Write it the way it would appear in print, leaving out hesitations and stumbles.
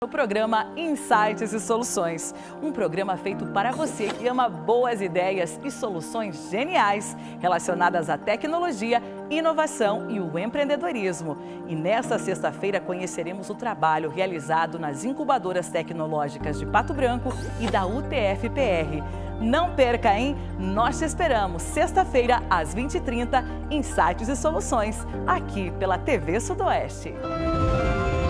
O programa Insights e Soluções, um programa feito para você que ama boas ideias e soluções geniais relacionadas à tecnologia, inovação e o empreendedorismo. E nesta sexta-feira conheceremos o trabalho realizado nas incubadoras tecnológicas de Pato Branco e da UTF-PR. Não perca, hein? Nós te esperamos sexta-feira às 20h30, Insights e Soluções, aqui pela TV Sudoeste.